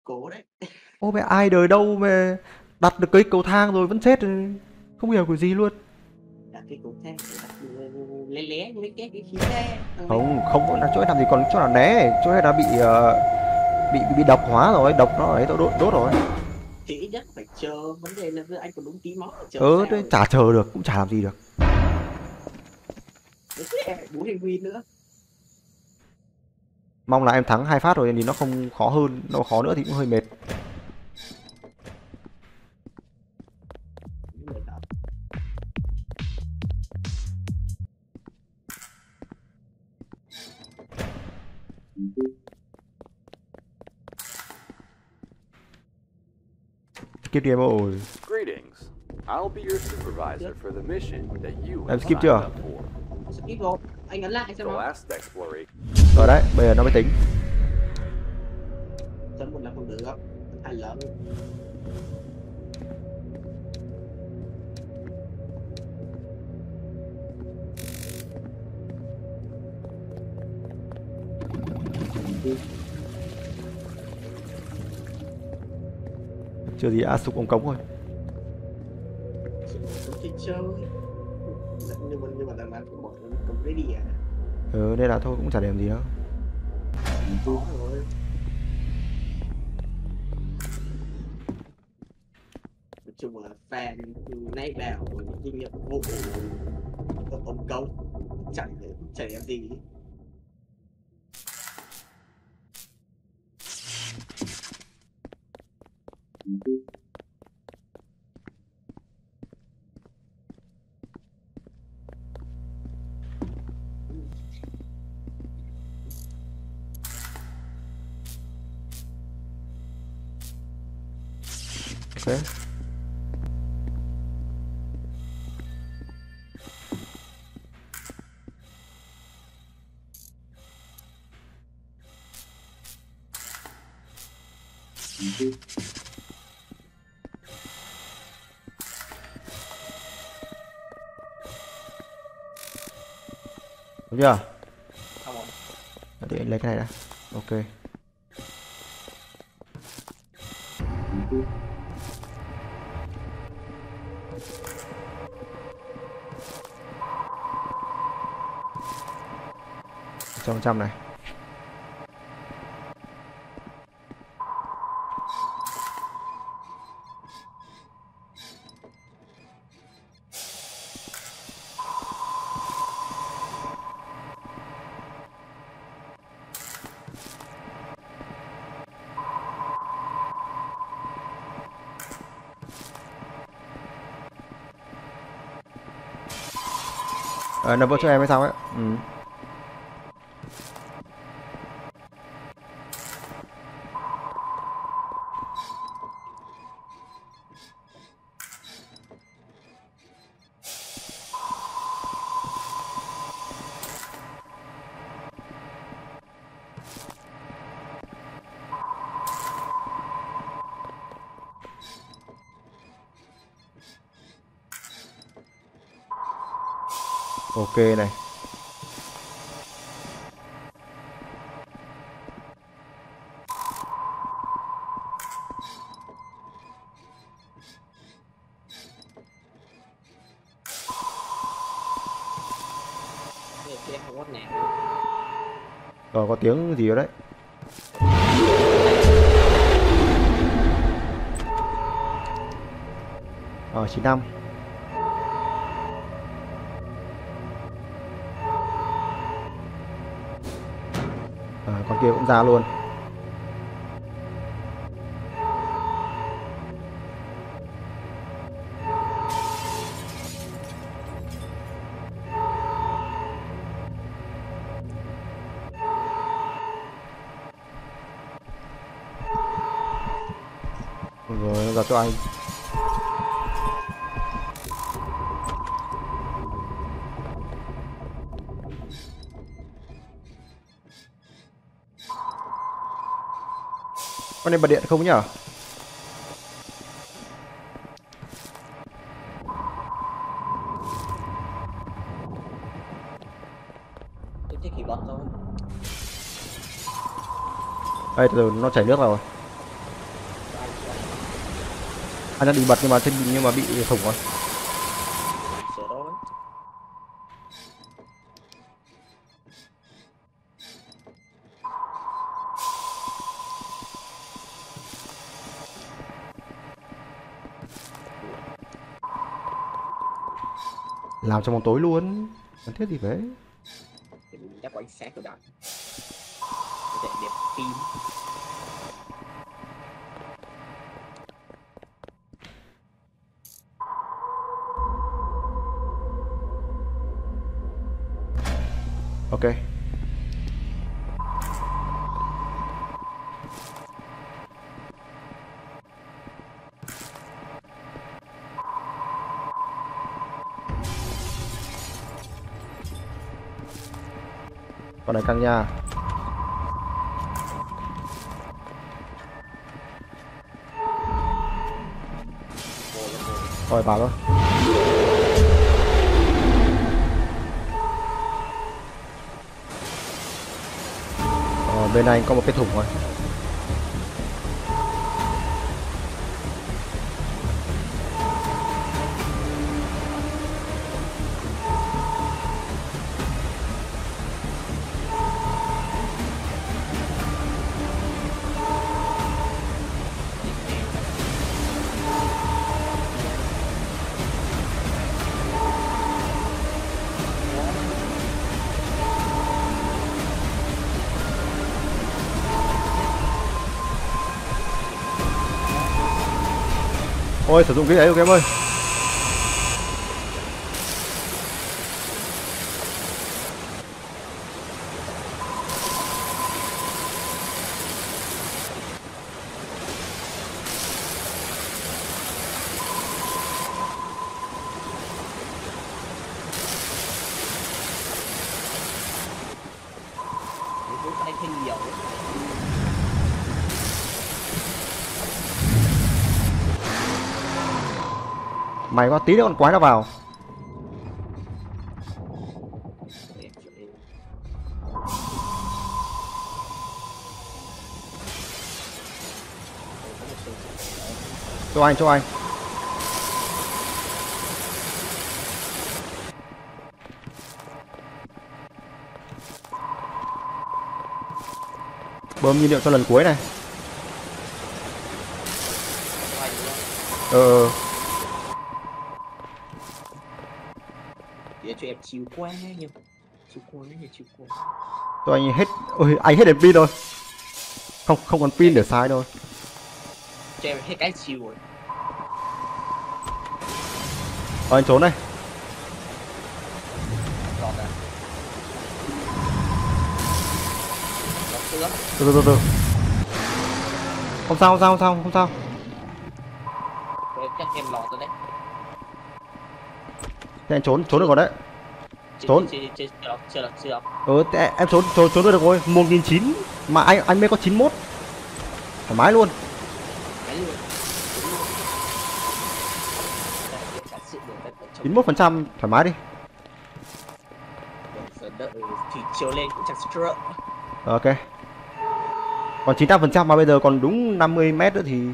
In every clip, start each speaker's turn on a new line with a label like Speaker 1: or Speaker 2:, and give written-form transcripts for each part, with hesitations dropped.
Speaker 1: cố đấy.
Speaker 2: Ô mẹ, ai đời đâu mà đặt được cây cầu thang rồi vẫn chết rồi. Không hiểu cái gì luôn.
Speaker 1: Đặt cái cầu thang đặt lé lé với cái khí ga
Speaker 2: Không, không là chỗ ấy làm gì còn chỗ nào né, chỗ ấy đã bị bị độc hóa rồi, độc nó ấy đốt đốt rồi.
Speaker 1: thì ít nhất phải chờ, vấn đề là anh còn đúng tí máu để chờ
Speaker 2: Ừ, thế
Speaker 1: sao.
Speaker 2: chả chờ được, cũng chả làm gì được.
Speaker 1: Thế bố hình win nữa.
Speaker 2: Mong là em thắng 2 phát rồi thì nó không khó hơn, nó khó nữa thì cũng hơi mệt.
Speaker 1: Những người đó.
Speaker 2: Skip đi em ơi.
Speaker 3: Greetings. I'll be your supervisor for the mission that you
Speaker 2: Em
Speaker 3: have
Speaker 2: skip
Speaker 3: signed
Speaker 2: chưa?
Speaker 3: up for.
Speaker 1: Skip rồi, anh ấn lại
Speaker 3: The
Speaker 1: xem nó.
Speaker 3: last exploration.
Speaker 2: Rồi đấy, bây giờ nó mới tính.
Speaker 1: Chấm một là không được, hai lần.
Speaker 2: Chưa gì đã sụp ống cống rồi.
Speaker 1: Không chơi chơi. Nhưng mà lần này cũng bỏ cầm ready à.
Speaker 2: Ừ, nên là thôi cũng chả làm gì đâu.
Speaker 1: Có rồi. Nói chung là fan nay bảo kinh nghiệm vụ ông công chẳng em gì.
Speaker 2: Ok. Đúng chưa?
Speaker 1: Xong rồi.
Speaker 2: Để anh lấy cái này đã. Ok. Trong trăm này. Nó vỡ cho em hay sao ấy. Ừ. Ok này.
Speaker 1: Thế không có nè.
Speaker 2: Rồi có tiếng gì rồi đấy. Ờ 95. Con kia cũng ra luôn. Rồi giờ cho anh. Con này bật điện không nhở?
Speaker 1: Tôi thích kỳ bật thôi.
Speaker 2: Đây từ từ nó chảy nước rồi. Anh đang định bật nhưng mà bị thủng rồi.
Speaker 1: Sợ đó.
Speaker 2: Làm trong bóng tối luôn. Cần thiết gì vậy?
Speaker 1: Thì mình chắc có ánh sáng của đạn. Để đẹp phim.
Speaker 2: Ok. Con này căng nha. Rồi vào thôi. Bên này có một cái thủng rồi. Ôi sử dụng cái đấy ok em ơi.
Speaker 1: Cái tay thêm nhiều.
Speaker 2: Mày có tí nữa con quái nó vào. Cho anh, cho anh. Bơm nhiên liệu cho lần cuối này.
Speaker 1: Để cho em chiếu qua nhiều. Chiếu qua nhiều chiếu qua.
Speaker 2: Cho anh hết. Ôi anh hết đèn pin rồi. Không còn pin để xài thôi.
Speaker 1: Cho em hết cái chiều rồi.
Speaker 2: Anh trốn đây.
Speaker 1: Lọt à. Lọt xưa.
Speaker 2: Từ. Không sao.
Speaker 1: Chắc em lọt rồi đấy.
Speaker 2: Thế anh trốn được rồi đấy. Trốn.
Speaker 1: Chưa.
Speaker 2: Thế em trốn được rồi. 1.900 mà anh mới có 91. Thoải mái luôn.
Speaker 1: Cái luôn.
Speaker 2: 91% thoải mái đi.
Speaker 1: Giờ đợi thì chiều lên cũng chẳng sợ.
Speaker 2: Ok. Còn 98% mà bây giờ còn đúng 50 mét nữa thì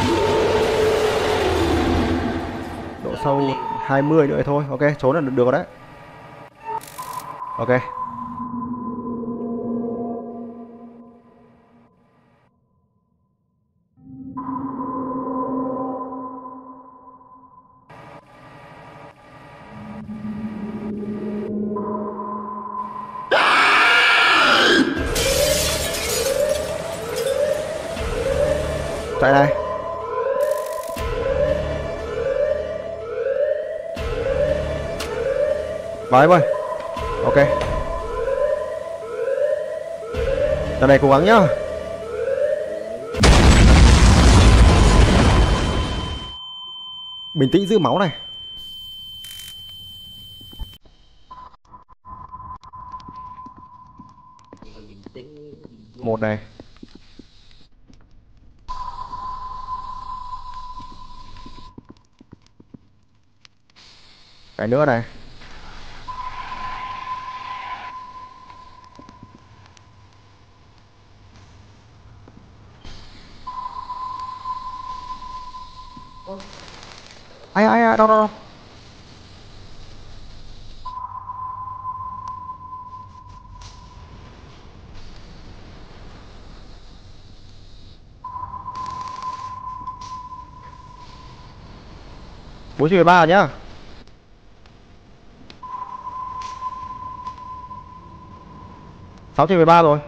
Speaker 2: độ sâu 20 nữa thôi. Ok, trốn là được rồi đấy. Ok. Chạy này. Vào em ơi. Ok. Lần này cố gắng nhá. Bình tĩnh giữ máu này. Một này. Cái nữa này. Ai đâu đâu đâu. Bốn trên 13 rồi nhá. Sáu trên 13 rồi.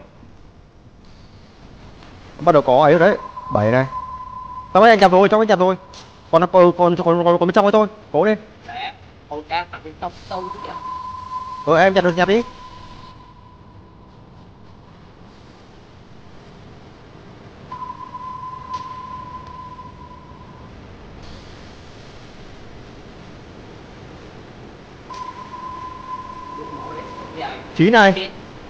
Speaker 2: Bắt đầu có ấy rồi đấy. 7 này. Trong anh chặt rồi, trong anh chặt rồi. Còn bên trong ấy thôi. Cố lên.
Speaker 1: Ôi ca thằng bên trong sâu chứ kìa.
Speaker 2: Em chặt được nhặt đi.
Speaker 1: Dạ.
Speaker 2: 9 này.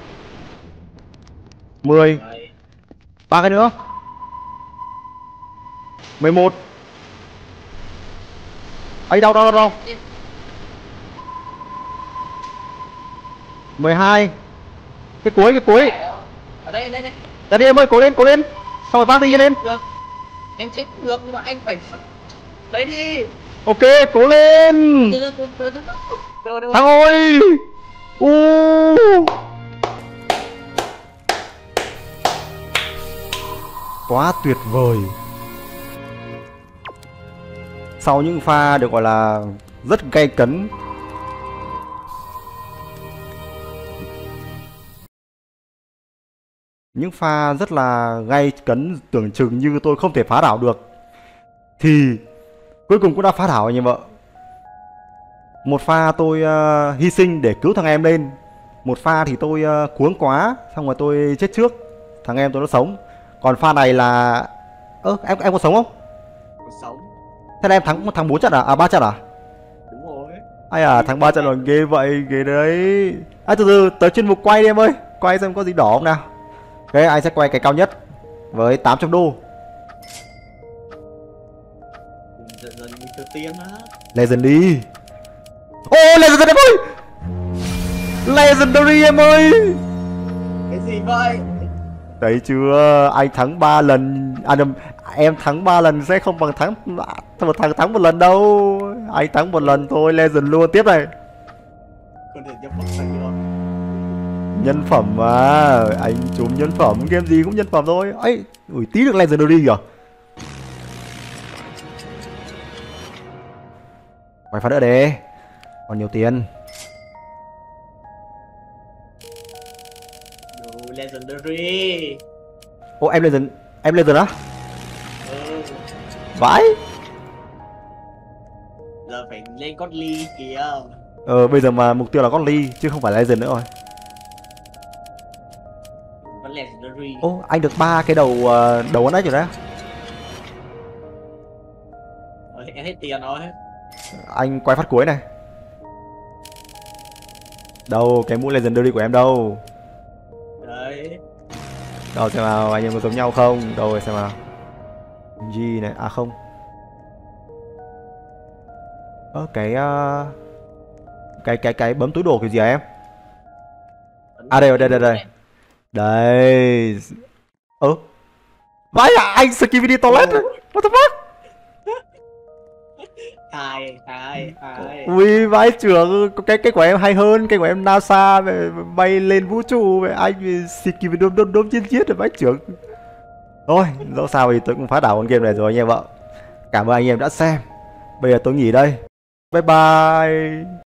Speaker 2: 10.
Speaker 1: Rồi.
Speaker 2: 3 cái nữa. 11. Ấy đâu đâu đâu đâu. 12. Cái cuối.
Speaker 1: Ở đây đây đây.
Speaker 2: Ra đi em ơi, cố lên. Xong rồi vác đi lên.
Speaker 1: Được. Em chết được nhưng mà anh phải lấy đi.
Speaker 2: Ok, cố lên.
Speaker 1: Được.
Speaker 2: Thắng ơi. Quá tuyệt vời. Sau những pha được gọi là rất gay cấn, những pha rất là gay cấn tưởng chừng như tôi không thể phá đảo được, thì cuối cùng cũng đã phá đảo anh em ạ. Một pha tôi hy sinh để cứu thằng em lên. Một pha thì tôi cuống quá, xong rồi tôi chết trước. Thằng em tôi nó sống. Còn pha này là em có sống không?
Speaker 1: Còn sống.
Speaker 2: Thế là em thắng 4 trận à? À 3 trận à?
Speaker 1: Đúng rồi.
Speaker 2: Ai à, thắng 3 trận rồi, ghê vậy, ghê đấy. À từ tới chuyên mục quay đi em ơi. Quay xem có gì đỏ không nào. Ok, anh sẽ quay cái cao nhất với 800 đô.
Speaker 1: Dần từ tiên á.
Speaker 2: Legend đi. Legendary em ơi. Legendary em ơi.
Speaker 1: Cái gì vậy?
Speaker 2: Thấy chưa, anh thắng 3 lần. À nhầm, em thắng 3 lần sẽ không bằng thắng một lần đâu. Anh thắng một lần thôi, legend luôn. Tiếp này.
Speaker 1: Còn thể nhập vật thành luôn.
Speaker 2: Nhân phẩm mà, anh trúng nhân phẩm, game gì cũng nhân phẩm thôi. Ấy, ui tí được legendary kìa. Quay phát nữa đi. Còn nhiều tiền.
Speaker 1: Legendary.
Speaker 2: Ô em legend á?
Speaker 1: Ừ.
Speaker 2: Vãi.
Speaker 1: Giờ phải lên con ly kìa.
Speaker 2: Bây giờ mà mục tiêu là Godly chứ không phải là legend nữa rồi.
Speaker 1: Vẫn legendary.
Speaker 2: Anh được 3 cái đầu đầu đấy rồi đấy.
Speaker 1: Em hết tiền rồi.
Speaker 2: Anh quay phát cuối này. Đâu, cái mũ legendary của em đâu?
Speaker 1: Đấy.
Speaker 2: Đâu xem nào, anh em có giống nhau không? Đâu rồi xem nào. G này, à không. Cái bấm túi đồ kiểu gì hả em? À đây rồi, đây. Đây. Vãi à, anh Skibidi Toilet. What the fuck?
Speaker 1: Hai.
Speaker 2: Ui vãi trưởng, cái của em hay hơn, cái của em NASA về bay lên vũ trụ, về anh Skibidi đốm chiến rồi vãi trưởng. Thôi, dẫu sao thì tôi cũng phá đảo con game này rồi anh em ạ. Cảm ơn anh em đã xem. Bây giờ tôi nghỉ đây. Bye bye.